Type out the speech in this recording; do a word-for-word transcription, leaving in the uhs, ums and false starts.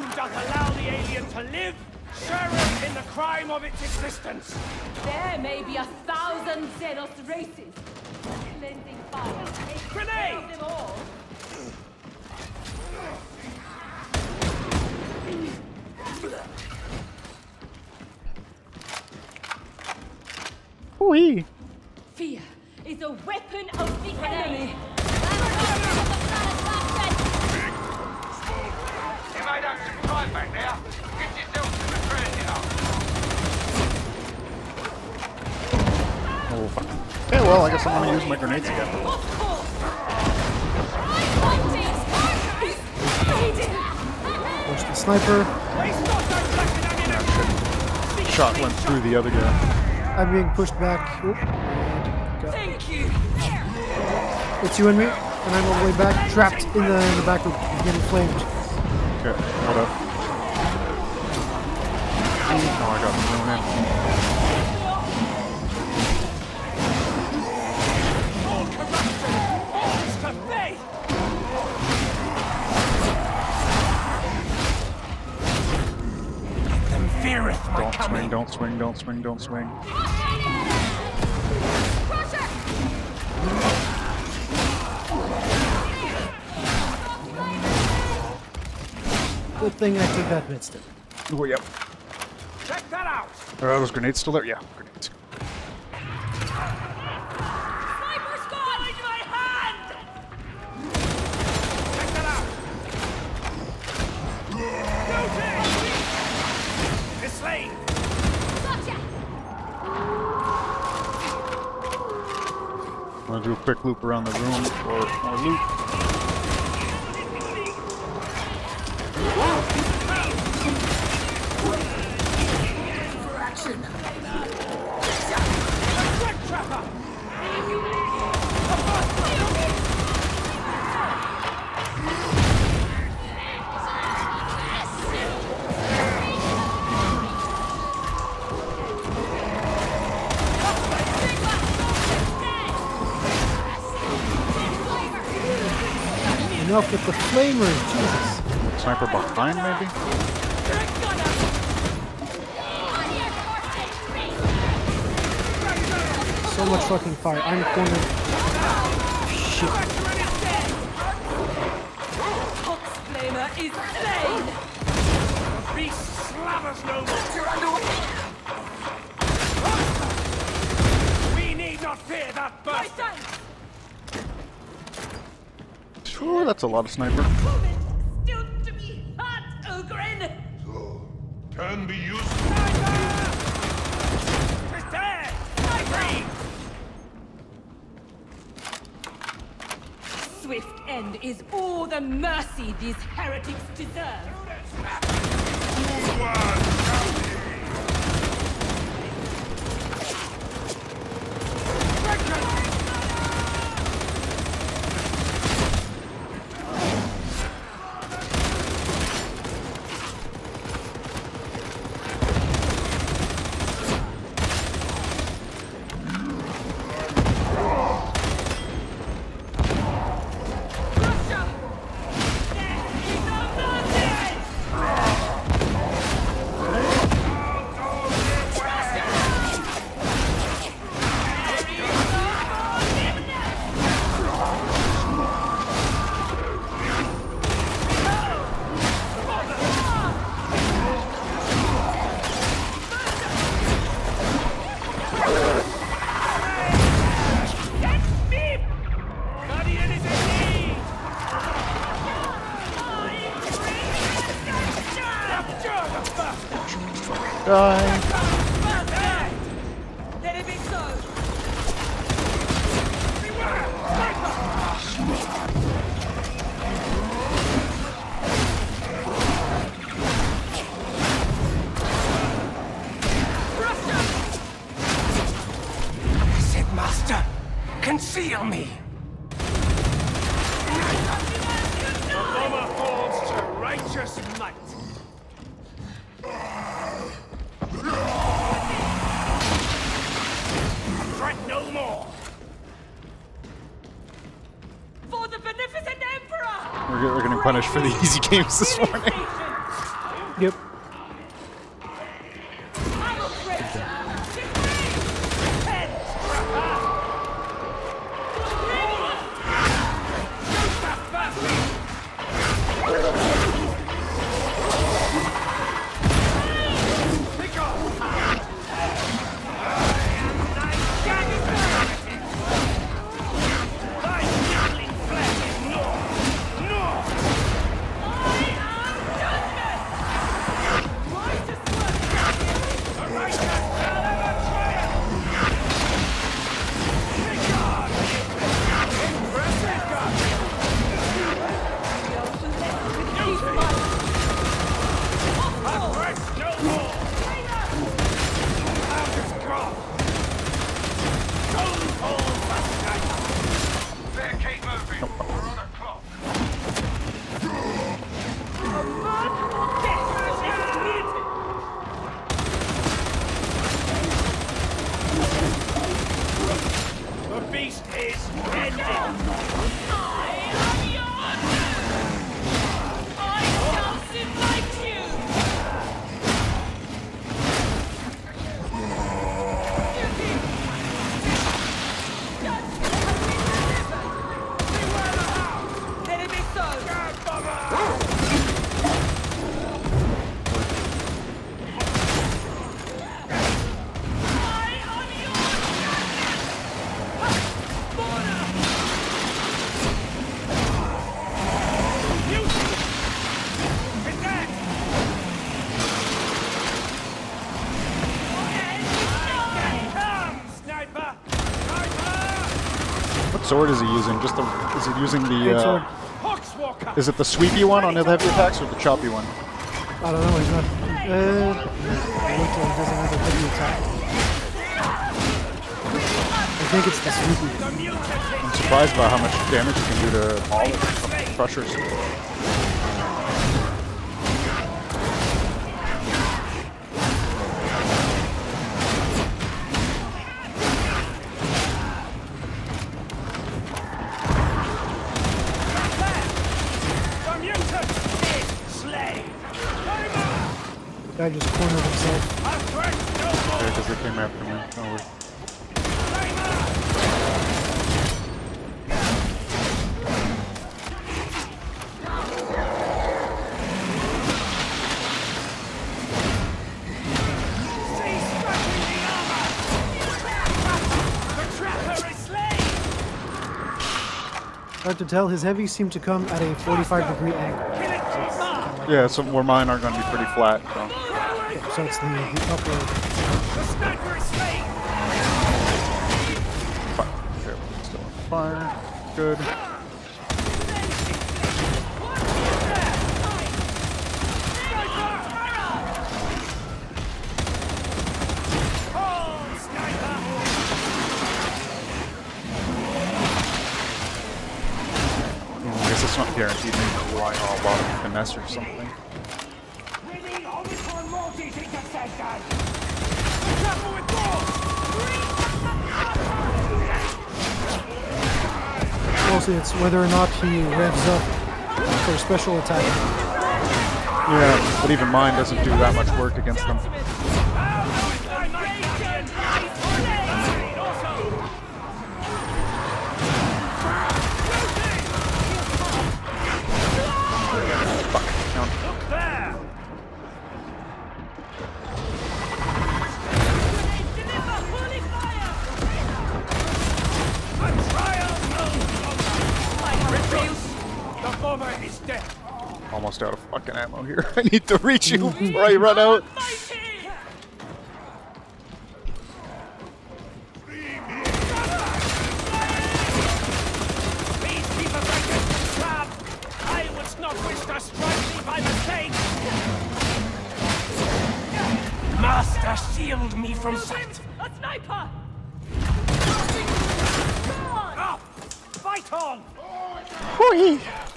doth allow the alien to live, sharing in the crime of its existence. There may be a thousand Xenos races. Cleansing fire. Grenade! Them all. Wee. Fear is a weapon of the enemy. You made up some time back there. Get yourself to the ground. Oh, fuck. Okay, well, I guess I'm gonna use my grenades again. Push the sniper. Shot went through the other guy. I'm being pushed back. Oop. And Thank you. it's you and me, and I'm all the way back, trapped in the, in the back room, getting flamed. Okay, hold up. Oh, I got thrown in. Don't swing, don't swing, don't swing, don't swing. Good thing I took that bit still. Oh, yep. Check that out. Are those grenades still there? Yeah, grenades. Sniper's gone! In my hand! Check that out. Guilty! Mislaid. I'm gonna do a quick loop around the room for more loot. Enough with the flamers, Jesus. Sniper behind, maybe? So much fucking fire. I'm cornered. Shit. Hawk's flamer is slain! Beast slavers no more. We need not fear that burst. Sure, that's a lot of sniper. Still to be hot, Ogren! So, can be useful. It's dead. Free. Swift end is all the mercy these heretics deserve. Die. Let it be so. I said, Master, conceal me. The bomber falls to righteous might. Fret no more. For the beneficent Emperor! We're, we're getting punished for the easy games this morning. Yep. What sword is he using? Just the, is he using the, uh, Hogswalker. is it the sweepy one on the heavy attacks or the choppy one? I don't know, he's not. Uh, wait till he does another heavy attack. I think it's the sweepy. I'm surprised by how much damage you can do to all the crushers. Guy just cornered himself. Yeah, because they came after me. Oh, wait. Hard to tell, his heavies seem to come at a forty-five degree angle. Yeah, so where mine are going to be pretty flat. So. So it's the, the upper. Fire. Okay, still on fire. Good. I guess it's not guaranteed. Maybe relying on a lot of finesse or something. Mostly it's whether or not he revs up for special attack. Yeah, but even mine doesn't do that much work against them. Almost out of fucking ammo here. I need to reach you before I run out. I would not wish to strike thee by mistake. Master, shield me from sight. A sniper! Up! Fight on! Whee!